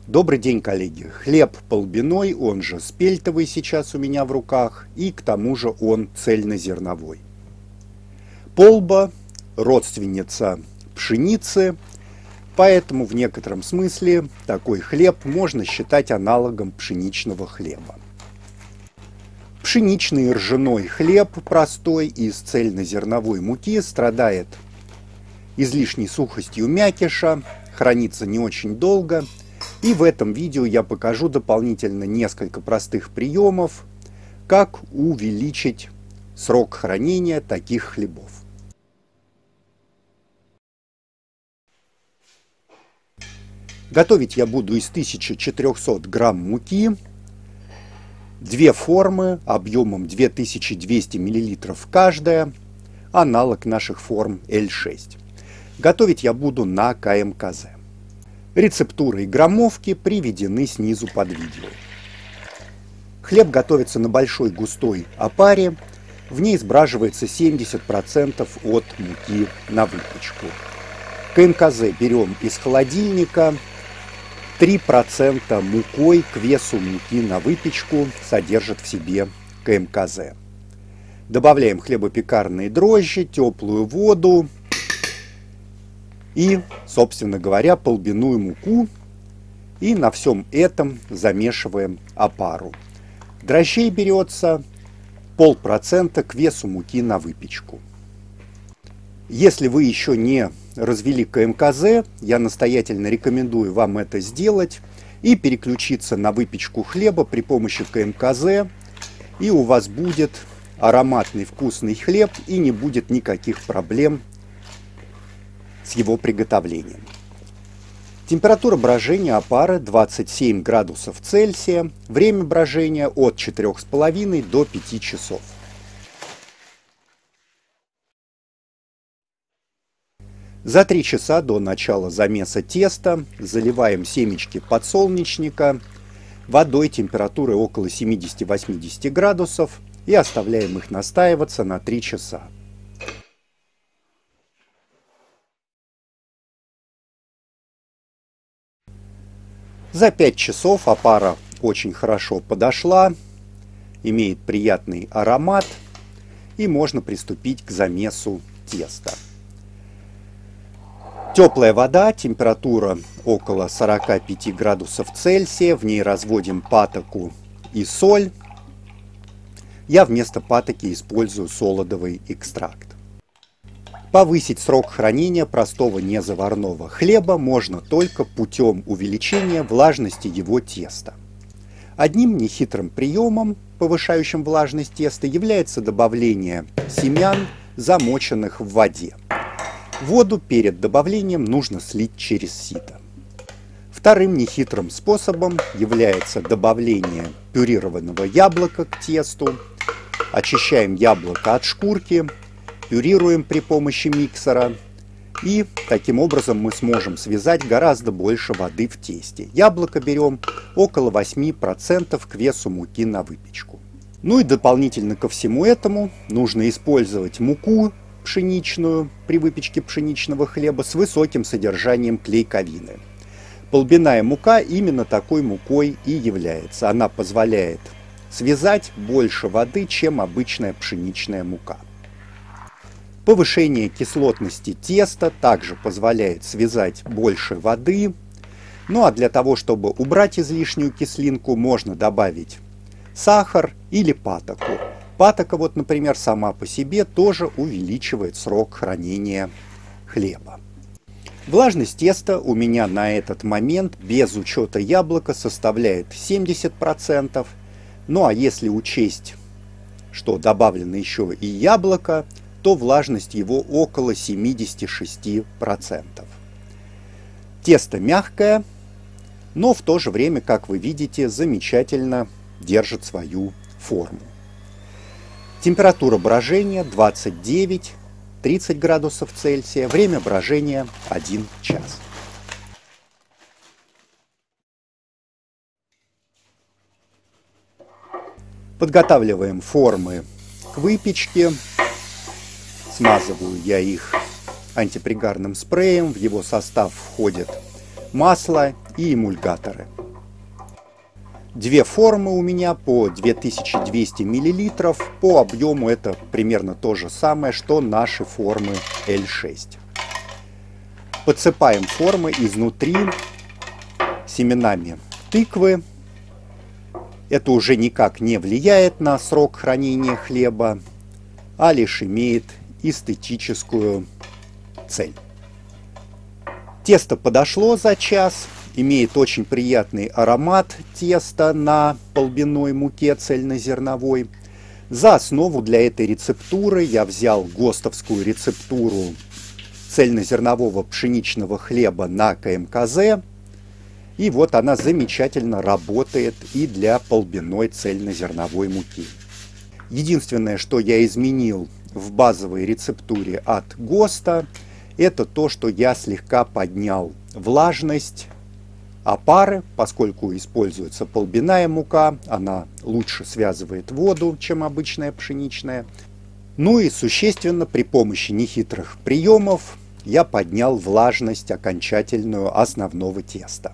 Добрый день, коллеги! Хлеб полбяной, он же спельтовый сейчас у меня в руках, и к тому же он цельнозерновой. Полба – родственница пшеницы, поэтому в некотором смысле такой хлеб можно считать аналогом пшеничного хлеба. Пшеничный и ржаной хлеб простой из цельнозерновой муки страдает излишней сухостью мякиша, хранится не очень долго. И в этом видео я покажу дополнительно несколько простых приемов, как увеличить срок хранения таких хлебов. Готовить я буду из 1400 грамм муки, две формы объемом 2200 мл каждая, аналог наших форм L6. Готовить я буду на КМКЗ. Рецептура и граммовки приведены снизу под видео. Хлеб готовится на большой густой опаре, в ней сбраживается 70% от муки на выпечку. КМКЗ берем из холодильника, 3% мукой к весу муки на выпечку содержит в себе КМКЗ. Добавляем хлебопекарные дрожжи, теплую воду и, собственно говоря, полбяную муку, и на всем этом замешиваем опару. Дрожжей берется 0,5% к весу муки на выпечку. Если вы еще не развели КМКЗ, я настоятельно рекомендую вам это сделать и переключиться на выпечку хлеба при помощи КМКЗ, и у вас будет ароматный вкусный хлеб и не будет никаких проблем с его приготовлением. Температура брожения опары 27 градусов Цельсия, время брожения от 4,5 до 5 часов. За 3 часа до начала замеса теста заливаем семечки подсолнечника водой температуры около 70-80 градусов и оставляем их настаиваться на 3 часа. За 5 часов опара очень хорошо подошла, имеет приятный аромат, и можно приступить к замесу теста. Теплая вода, температура около 45 градусов Цельсия, в ней разводим патоку и соль. Я вместо патоки использую солодовый экстракт. Повысить срок хранения простого незаварного хлеба можно только путем увеличения влажности его теста. Одним нехитрым приемом, повышающим влажность теста, является добавление семян, замоченных в воде. Воду перед добавлением нужно слить через сито. Вторым нехитрым способом является добавление пюрированного яблока к тесту. Очищаем яблоко от шкурки, пюрируем при помощи миксера, и таким образом мы сможем связать гораздо больше воды в тесте. Яблоко берем около 8% к весу муки на выпечку. Ну и дополнительно ко всему этому нужно использовать муку пшеничную при выпечке пшеничного хлеба с высоким содержанием клейковины. Полбяная мука именно такой мукой и является. Она позволяет связать больше воды, чем обычная пшеничная мука. Повышение кислотности теста также позволяет связать больше воды. Ну а для того, чтобы убрать излишнюю кислинку, можно добавить сахар или патоку. Патока, вот, например, сама по себе тоже увеличивает срок хранения хлеба. Влажность теста у меня на этот момент без учета яблока составляет 70%. Ну а если учесть, что добавлено еще и яблоко, то влажность его около 76%. Тесто мягкое, но в то же время, как вы видите, замечательно держит свою форму. Температура брожения 29-30 градусов Цельсия, время брожения 1 час. Подготавливаем формы к выпечке. Смазываю я их антипригарным спреем, в его состав входит масло и эмульгаторы. Две формы у меня по 2200 мл. По объему это примерно то же самое, что наши формы L6. Подсыпаем формы изнутри семенами тыквы. Это уже никак не влияет на срок хранения хлеба, а лишь имеет эстетическую цель. Тесто подошло за час. Имеет очень приятный аромат теста на полбяной муке цельнозерновой. За основу для этой рецептуры я взял ГОСТовскую рецептуру цельнозернового пшеничного хлеба на КМКЗ. И вот она замечательно работает и для полбяной цельнозерновой муки. Единственное, что я изменил в базовой рецептуре от ГОСТа, это то, что я слегка поднял влажность опары, поскольку используется полбяная мука, она лучше связывает воду, чем обычная пшеничная. Ну и существенно при помощи нехитрых приемов я поднял влажность окончательную основного теста.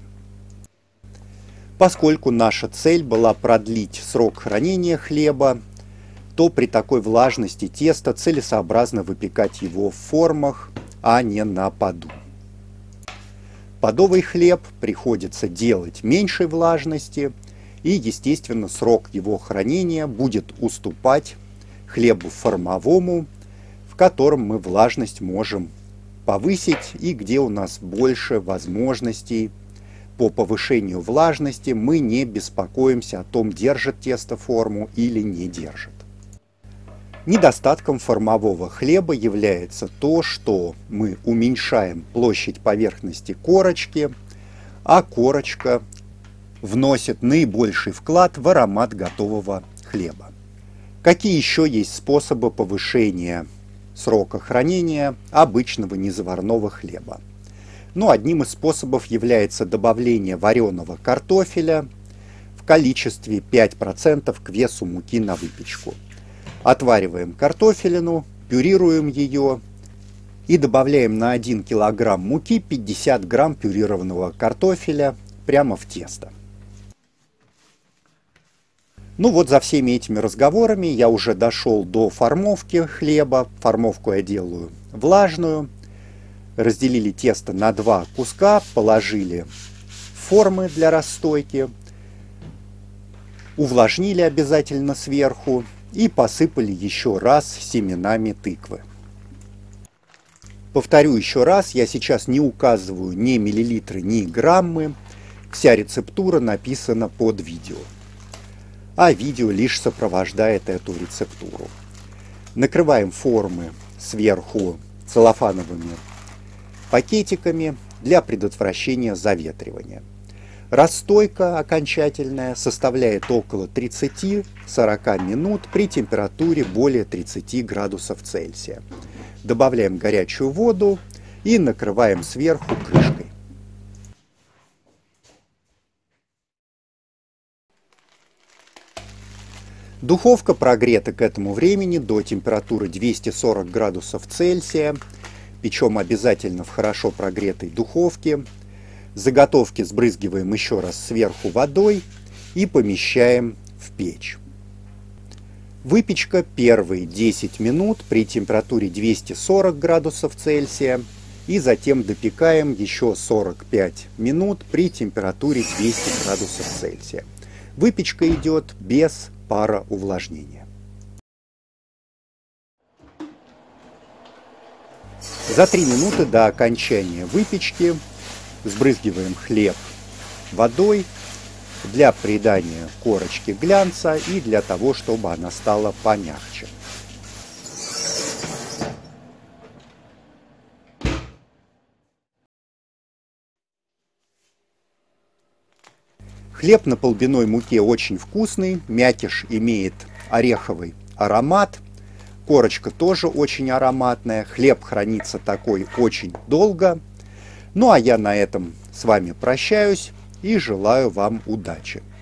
Поскольку наша цель была продлить срок хранения хлеба, то при такой влажности теста целесообразно выпекать его в формах, а не на поду. Подовый хлеб приходится делать меньшей влажности, и, естественно, срок его хранения будет уступать хлебу формовому, в котором мы влажность можем повысить и где у нас больше возможностей по повышению влажности, мы не беспокоимся о том, держит тесто форму или не держит. Недостатком формового хлеба является то, что мы уменьшаем площадь поверхности корочки, а корочка вносит наибольший вклад в аромат готового хлеба. Какие еще есть способы повышения срока хранения обычного незаварного хлеба? Ну, одним из способов является добавление вареного картофеля в количестве 5% к весу муки на выпечку. Отвариваем картофелину, пюрируем ее и добавляем на 1 кг муки 50 грамм пюрированного картофеля прямо в тесто. Ну вот за всеми этими разговорами я уже дошел до формовки хлеба. Формовку я делаю влажную. Разделили тесто на 2 куска, положили формы для расстойки, увлажнили обязательно сверху и посыпали еще раз семенами тыквы. Повторю еще раз, я сейчас не указываю ни миллилитры, ни граммы. Вся рецептура написана под видео, а видео лишь сопровождает эту рецептуру. Накрываем формы сверху целлофановыми пакетиками для предотвращения заветривания. Расстойка окончательная составляет около 30-40 минут при температуре более 30 градусов Цельсия. Добавляем горячую воду и накрываем сверху крышкой. Духовка прогрета к этому времени до температуры 240 градусов Цельсия. Печем обязательно в хорошо прогретой духовке. Заготовки сбрызгиваем еще раз сверху водой и помещаем в печь. Выпечка первые 10 минут при температуре 240 градусов Цельсия и затем допекаем еще 45 минут при температуре 200 градусов Цельсия. Выпечка идет без пароувлажнения. За 3 минуты до окончания выпечки сбрызгиваем хлеб водой для придания корочке глянца и для того, чтобы она стала помягче. Хлеб на полбяной муке очень вкусный, мякиш имеет ореховый аромат, корочка тоже очень ароматная, хлеб хранится такой очень долго. Ну а я на этом с вами прощаюсь и желаю вам удачи.